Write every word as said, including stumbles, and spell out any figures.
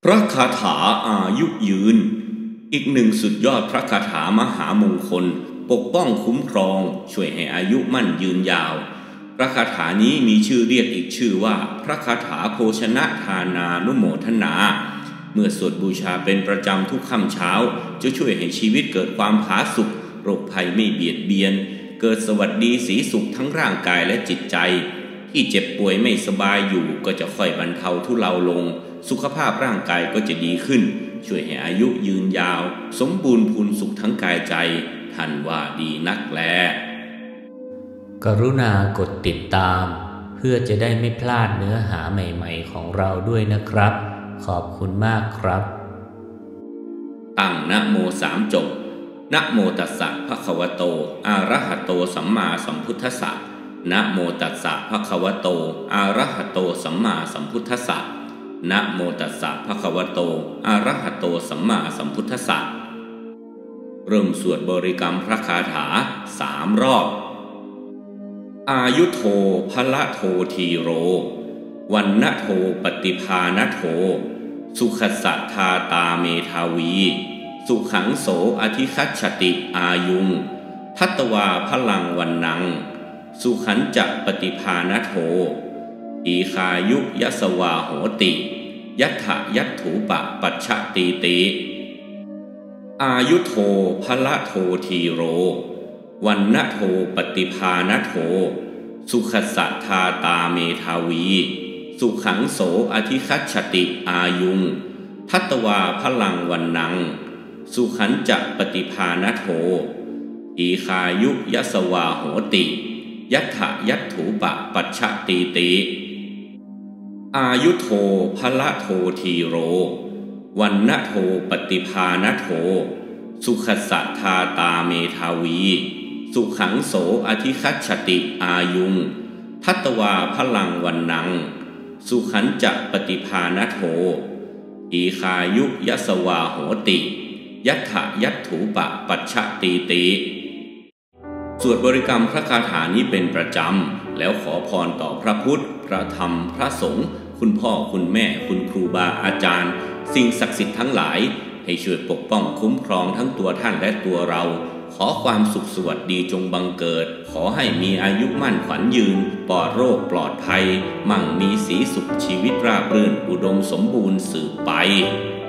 พระคาถาอายุยืนอีกหนึ่งสุดยอดพระคาถามหามงคลปกป้องคุ้มครองช่วยให้อายุมั่นยืนยาวพระคาถานี้มีชื่อเรียกอีกชื่อว่าพระคาถาโภชนะทานานุโมทนาเมื่อสวดบูชาเป็นประจำทุกค่ำเช้าจะช่วยให้ชีวิตเกิดความผาสุกโรคภัยไม่เบียดเบียนเกิดสวัสดีสีสุขทั้งร่างกายและจิตใจที่เจ็บป่วยไม่สบายอยู่ก็จะค่อยบรรเทาทุเลาลงสุขภาพร่างกายก็จะดีขึ้นช่วยให้อายุยืนยาวสมบูรณ์พูนสุขทั้งกายใจท่านว่าดีนักแลกรุณากดติดตามเพื่อจะได้ไม่พลาดเนื้อหาใหม่ๆของเราด้วยนะครับขอบคุณมากครับตั้งนะโมสามจบนะโมตัสสะภะคะวะโตอะระหะโตสัมมาสัมพุทธัสสะนะโมตัสสะภะคะวะโตอะระหะโตสัมมาสัมพุทธัสสะนะโมตัสสะภะคะวะโตอะระหะโตสัมมาสัมพุทธัสสะเริ่มสวดบริกรรมพระคาถาสามรอบอายุโทภละโททีโรวันนะโทปฏิภาณโทสุขสัทธาตาเมทาวีสุขังโสอธิคัจฉติอายุงทัตตวาพลังวันนังสุขันจะปฏิภาณโทอีคายุยสวาโหติยัตถยัตถูปะปัชชตีติอายุโทภละโททีโรวันนะโทปฏิภาณโทสุขสัทธาตาเมทาวีสุขังโสอธิคัจฉติอายุงทัตตวาพลังวันนังสุขันจะปฏิภาณโทอีคายุยสวาโหติยัตถยัตถูปะปัชชตีติอายุโทภละโททีโรวันนะโทปฏิภาณโทสุขสัทธาตาเมทาวีสุขังโสอธิคัจฉติอายุงทัตตวาพลังวันนังสุขันจะปฏิภาณโทอีคายุยสวาโหติยัตถยัตถูปะปัชชตีติสวดบริกรรมพระคาถานี้เป็นประจำแล้วขอพรต่อพระพุทธพระธรรมพระสงฆ์คุณพ่อคุณแม่คุณครูบาอาจารย์สิ่งศักดิ์สิทธิ์ทั้งหลายให้ช่วยปกป้องคุ้มครองทั้งตัวท่านและตัวเราขอความสุขสวัสดีจงบังเกิดขอให้มีอายุมั่นขวัญยืนปลอดโรคปลอดภัยมั่งมีสีสุขชีวิตราบรื่นอุดมสมบูรณ์สืบไป